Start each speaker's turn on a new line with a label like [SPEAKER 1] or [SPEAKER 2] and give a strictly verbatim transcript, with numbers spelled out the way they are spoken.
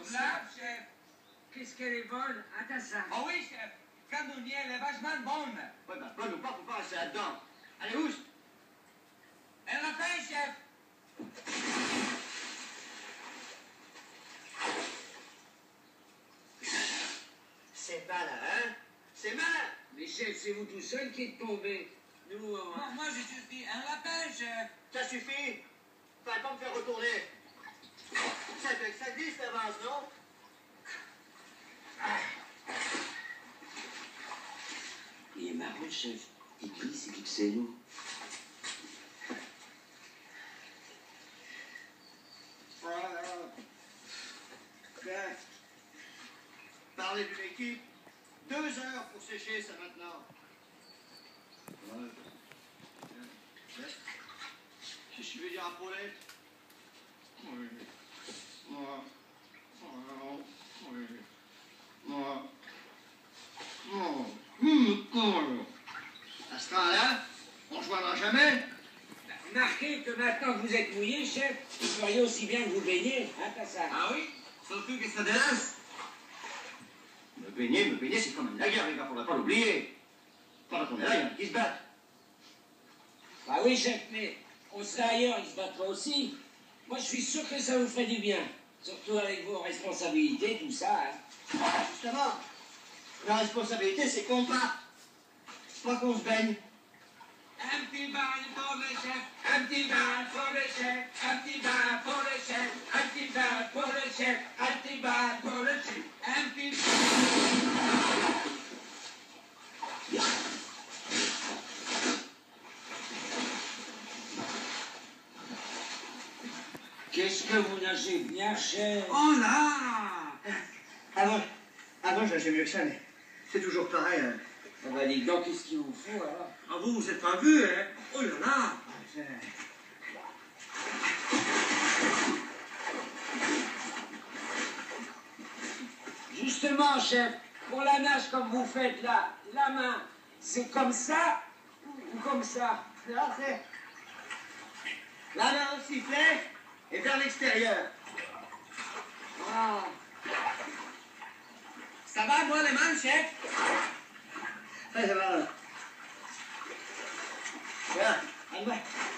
[SPEAKER 1] Là, chef.
[SPEAKER 2] Qu'est-ce qu'elle est bonne? Attends ça.
[SPEAKER 1] Oh oui, chef. Candounier, elle est vachement bonne.
[SPEAKER 3] Ouais, bah, bonne ou pas, faut pas rester là-dedans. Allez, oust.
[SPEAKER 1] Elle l'a fait, chef.
[SPEAKER 3] C'est mal, hein? C'est mal.
[SPEAKER 2] Mais chef, c'est vous tout seul qui êtes tombé. Nous, euh...
[SPEAKER 1] Moi, moi j'ai juste dit un lapin, chef.
[SPEAKER 3] Ça suffit. Fallait pas me faire retourner. Ça fait que ça glisse l'avance, non?
[SPEAKER 2] Il est marrant, chef. Il glisse et qu'il sait nous.
[SPEAKER 3] Parler d'une équipe, deux heures pour sécher ça maintenant. Ouais. Qu'est-ce que tu veux dire à Paulette? Oui. Moi. Oh. Oui. Moi. Oh. Hum, à ce temps-là, on ne jouera jamais.
[SPEAKER 2] Remarquez que maintenant que vous êtes mouillé, chef, vous feriez aussi bien que vous baigner. Hein, t'as ça?
[SPEAKER 1] Ah oui? Surtout que ça délasse.
[SPEAKER 3] Me baigner, me baigner, c'est quand même la guerre, les gars, faudrait pas l'oublier. Pendant qu'on est là, il y en a qui se battent.
[SPEAKER 2] Bah oui, chef, mais on serait ailleurs, ils se battraient aussi. Moi, je suis sûr que ça vous ferait du bien. Surtout avec vos responsabilités, tout ça. Hein.
[SPEAKER 3] Justement, la responsabilité, c'est qu'on bat. Pas qu'on se baigne.
[SPEAKER 1] Un petit bain pour le chef, un petit bain pour le chef, un petit bain pour le chef, un petit bain pour le chef, un petit bain pour le chef, un petit
[SPEAKER 2] Qu'est-ce que vous nagez bien, chef?
[SPEAKER 1] Oh là!
[SPEAKER 3] Avant, avant, je nageais mieux que ça, mais c'est toujours pareil. Hein.
[SPEAKER 2] Ah bah, les gars, qu'est-ce qu'il vous faut, alors?
[SPEAKER 1] Ah vous, vous êtes pas vu, hein? Oh là là!
[SPEAKER 2] Justement, chef, pour la nage comme vous faites là, la main, c'est comme ça ou comme ça?
[SPEAKER 3] Là, c'est la main au sifflet et vers l'extérieur.
[SPEAKER 2] Ah.
[SPEAKER 1] Ça va, moi, les mains, chef?
[SPEAKER 3] Ouais, ça va. Voilà, allez,